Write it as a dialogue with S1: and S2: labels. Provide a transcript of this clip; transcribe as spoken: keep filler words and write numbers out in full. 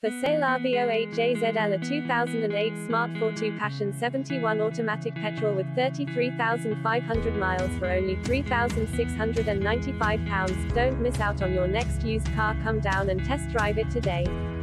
S1: For sale R V oh eight J Z L, a two thousand eight smart fortwo Passion seventy-one automatic petrol with thirty-three thousand five hundred miles for only three thousand six hundred ninety-five pounds. Don't miss out on your next used car. Come down and test drive it today.